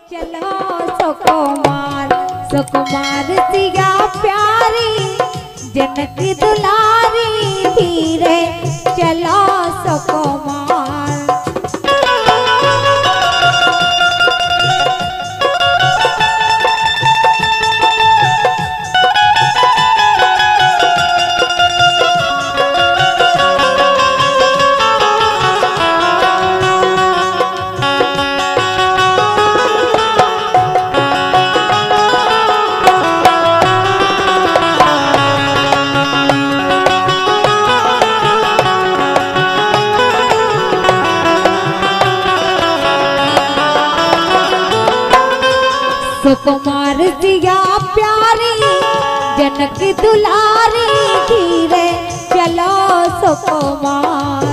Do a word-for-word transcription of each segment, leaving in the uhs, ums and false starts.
चलो सुकुमार सुकुमार सिया प्यारी जनक दुलारी धीरे चलो सुकुमार। सुकुमार सिया प्यारी जनक दुलारी धीरे चलो सुकुमार।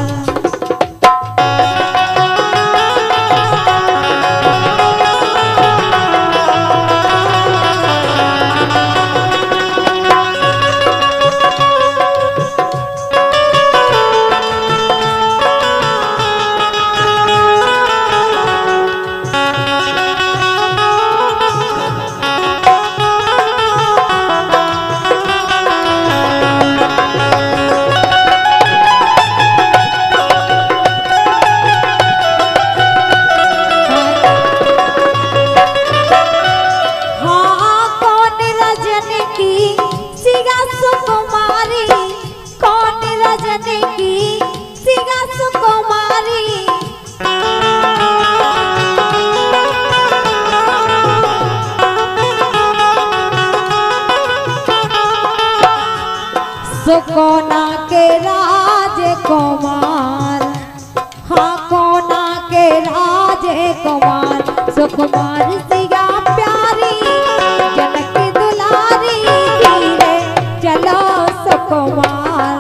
सुकोना के राजकुमार हाँ कोना के राजकुमार सुकुमार सिया प्यारी जनक दुलारी धीरे चलो सुकुमार।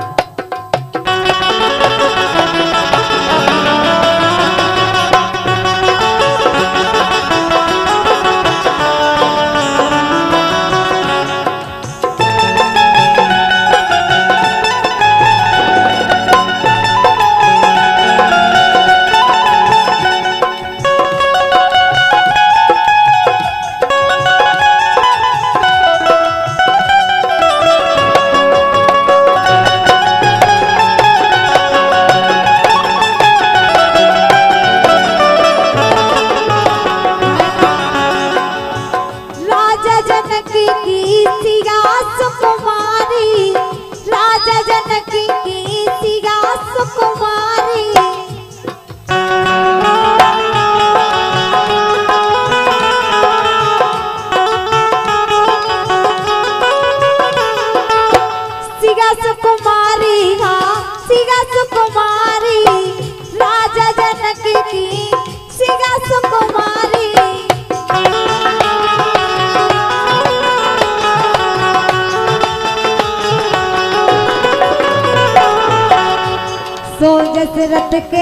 दशरथ के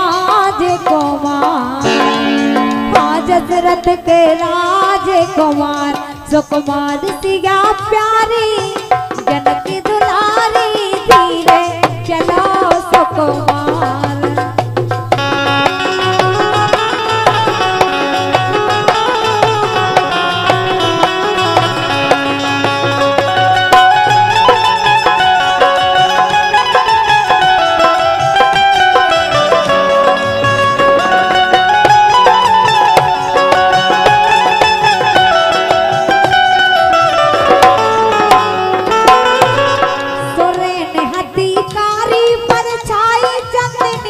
राजकुमार हाँ दशरथ के राजकुमार सुकुमार सिया प्यारी जनक दुलारी धीरे चलो सुकुमार। पर छाई चंद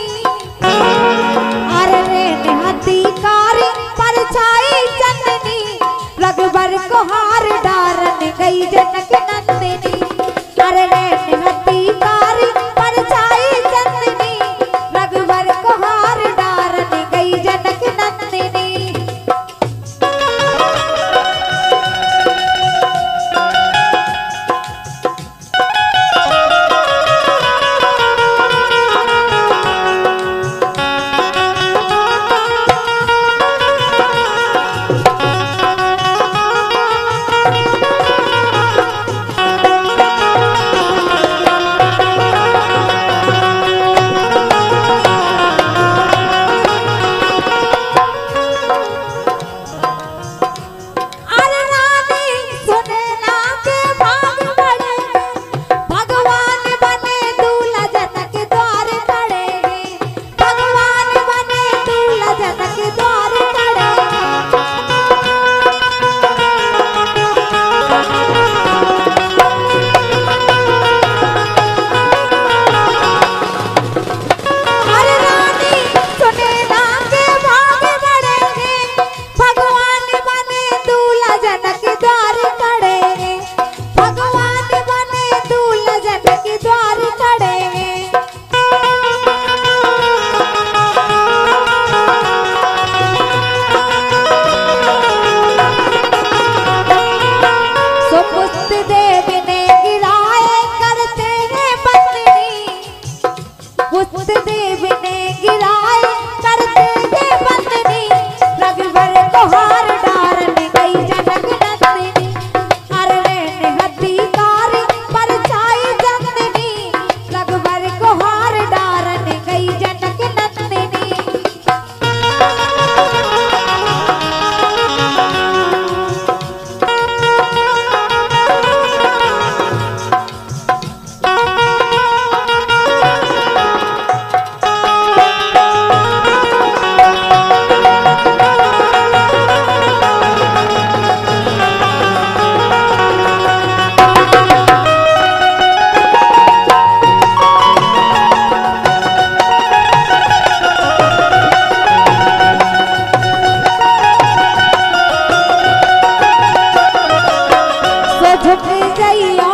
को हार डारन गई जनक नंदिनी। अरे रे हद्दी कारी पर छाई चंदनी, रघुबर को हार डारन गई जनक नंदिनी। झुक जाइयो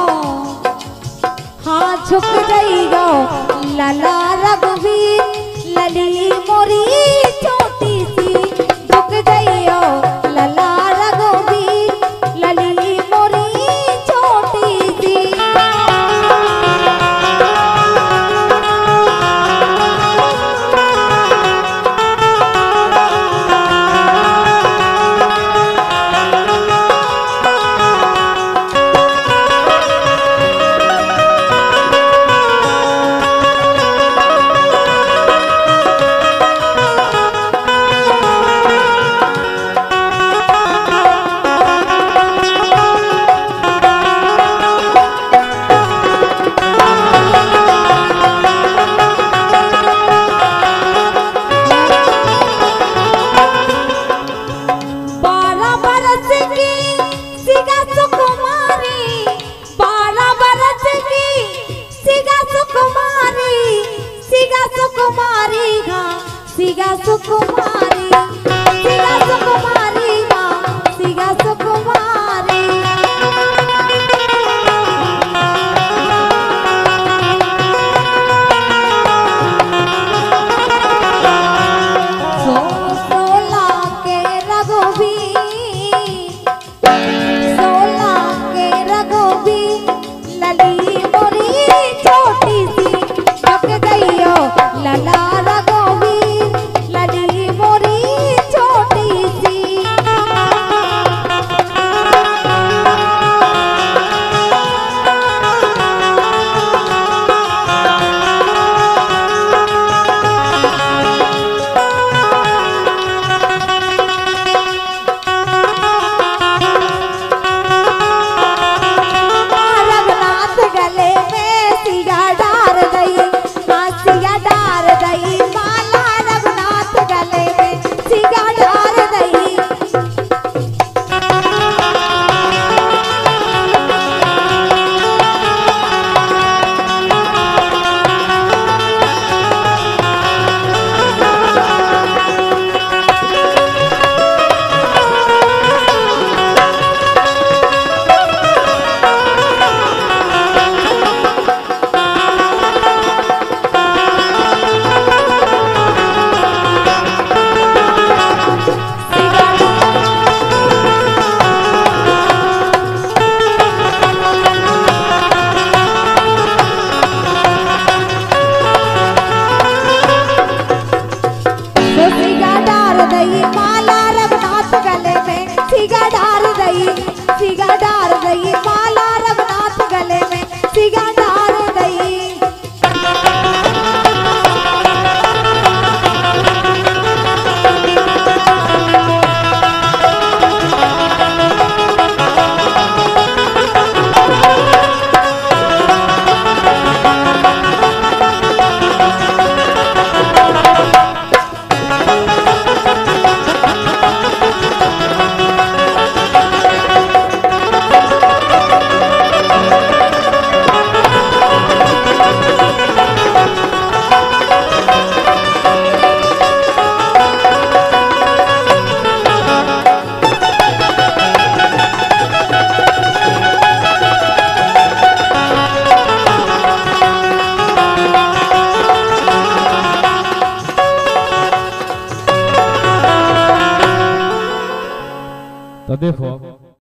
हाँ झुक जाइयो लला रघुवीर, लली मोरी छोटी सी। झुक जाइयो लला रघुवीर, लली मोरी छोटी सी। सुकुमारी हाँ सिगा सुकुमारी, सिगा सुकुमारी हाँ सिगा सुकुमारी। सो सोला के रघुवीर, सोला के रघुवीर, लली मोरी छोटी सी। झुक गइयो लला रघुवीर, लली मोरी छोटी सी। रघुनाथ गले में सिगा डार गई, हाँ सिगा डार गई माला। रघुनाथ गले में सिगा डार गई। सिगा डार दई माला रघुनाथ गले में, सिगा डार दई, सिगा डार दई माला रघुनाथ गले में, सिगा डार दई। तो देखो